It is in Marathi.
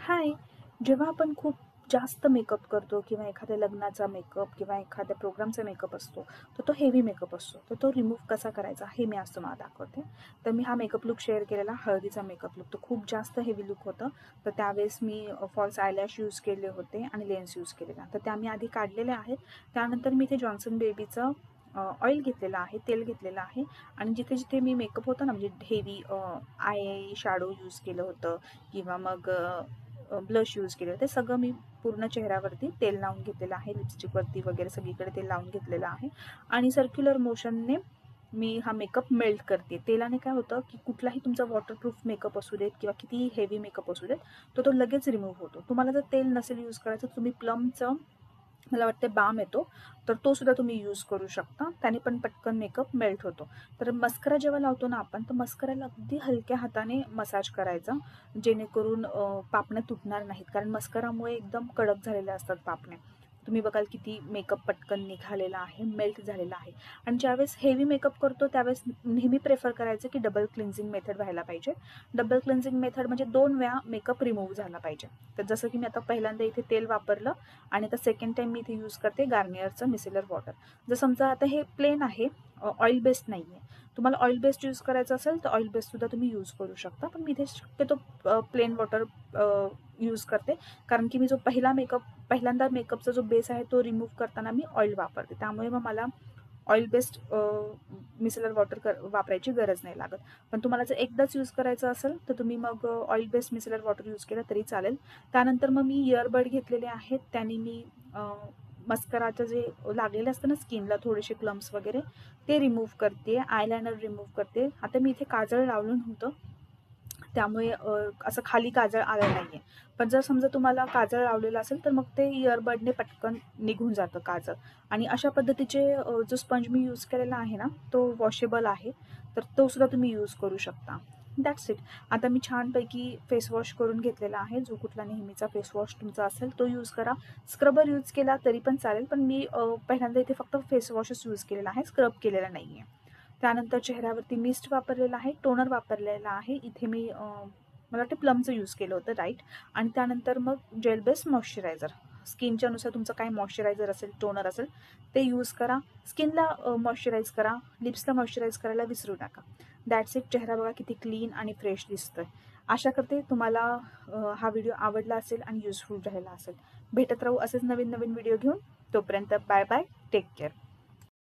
हाय. जेव्हा आपण खूप जास्त मेकअप करतो किंवा एखाद्या लग्नाचा मेकअप किंवा एखाद्या प्रोग्रामचा मेकअप असतो, तर तो हेवी मेकअप असतो. तर तो रिमूव्ह कसा करायचा हे मी आज तुम्हाला दाखवते. तर मी हा मेकअप लूक शेअर केलेला हळदीचा मेकअप लूक. तो खूप जास्त हेवी लूक होतं. तर त्यावेळेस मी फॉल्स आयलॅश यूज केले होते आणि लेन्स यूज केलेला. तर त्या मी आधी काढलेल्या आहेत. त्यानंतर मी इथे जॉन्सन बेबीचं ऑइल घेतलेलं आहे, तेल घेतलेलं आहे आणि जिथे जिथे मी मेकअप होतं ना, म्हणजे हेवी आय शॅडो यूज केलं होतं किंवा मग ब्लश यूज केलेलं, ते सगळं मी पूर्ण चेहऱ्यावरती तेल लावून घेतलेलं आहे. लिपस्टिकवरती वगैरे सगळीकडे तेल लावून घेतलेलं आहे आणि सर्क्युलर मोशनने मी हा मेकअप मेल्ट करते. तेलाने काय होतं की कुठलाही तुमचा वॉटरप्रूफ मेकअप असू देत किंवा कितीही हेवी मेकअप असू देत, तो लगेच रिमूव्ह होतो. तुम्हाला जर तेल नसेल यूज करायचं, तुम्ही प्लमचं मला वाटते बाम येतो, तर तो सुद्धा तुम्ही यूज करू शकता. त्याने पण पटकन मेकअप मेल्ट होतो. तर मस्करा जेव्हा लावतो ना आपण, तर मस्कराला अगदी हलक्या हाताने मसाज करायचा, जेणेकरून पापण्या तुटणार नाहीत. कारण मस्करामुळे एकदम कडक झालेल्या असतात पापण्या. तुम्ही बघाल किती मेकअप पटकन निघालेला आहे, मेल्ट झालेला आहे. आणि ज्यावेळेस हेवी मेकअप करतो त्यावेळेस नेहमी प्रेफर करायचं की डबल क्लिन्झिंग मेथड व्हायला पाहिजे. डबल क्लिन्झिंग मेथड म्हणजे 2 वेळा मेकअप रिमूव्ह झाला पाहिजे. तर जसं की मी आता पहिल्यांदा इथे तेल वापरलं आणि आता सेकंड टाइम मी इथे यूज करते गार्नियरचं मिसेलर वॉटर. जर समजा आता हे प्लेन आहे, ऑइल बेस्ड नाही आहे, तुम्हाला ऑइल बेस्ड यूज करायचं असेल तर ऑइल बेस्ड सुद्धा तुम्ही यूज करू शकता. पण मी इथे शक्यतो प्लेन वॉटर यूज करते, कारण की मी जो पहिल्यांदा मेकअपचा जो बेस आहे तो रिमूव्ह करताना मी ऑइल वापरते. त्यामुळे मग मला ऑइल बेस्ड मिसेलर वॉटर वापरायची गरज नाही लागत. पण तुम्हाला जर एकदाच यूज करायचं असेल तर तुम्ही मग oil based micellar water use केलं तरी चालेल. त्यानंतर मग मी इयरबड घेतलेले आहेत. त्याने मी मस्कराचं जे लागलेलं असतं ना स्किनला थोडेसे क्लम्स वगैरे, ते रिमूव्ह करते. आयलायनर रिमूव्ह करते. आता मी इथे काजळ लावलं नव्हतं, त्यामुळे असं खाली काजळ आलं नाही आहे. पण जर समजा तुम्हाला काजळ लावलेलं असेल तर मग ते इयरबडने पटकन निघून जातं काजळ. आणि अशा पद्धतीचे जो स्पंज मी यूज केलेला आहे ना, तो वॉशेबल आहे, तर तो सुद्धा तुम्ही यूज करू शकता. That's it. आता मी छानपैकी फेस वॉश करून घेतलेला आहे. जो कुठला नेहमीचा फेस वॉश तुमचा असेल तो यूज करा. स्क्रबर यूज केला तरी पण चालेल, पण मी पहिल्यांदा इथे फक्त फेस वॉशच यूज केलेला आहे, स्क्रब केलेला नाही आहे. त्यानंतर चेहऱ्यावरती मिस्ट वापरलेला आहे, टोनर वापरलेला आहे. इथे मी मला वाटतं प्लमचं यूज केलं होतं, राईट. आणि त्यानंतर मग जेल बेस्ड मॉइश्चरायझर. स्किनच्या नुसार तुमचं काय मॉइश्चरायझर असेल, टोनर असेल ते यूज करा. स्किनला मॉइश्चराईज करा, लिप्सला मॉइश्चराईज करायला विसरू नका. That's it. चेहरा बघा किती क्लीन आणि फ्रेश दिसतोय. आशा करते तुम्हाला हा व्हिडिओ आवडला असेल आणि युजफुल राहिला असेल. भेटत राहू असेच नवीन नवीन व्हिडिओ घेऊन. तोपर्यंत बाय बाय, टेक केअर.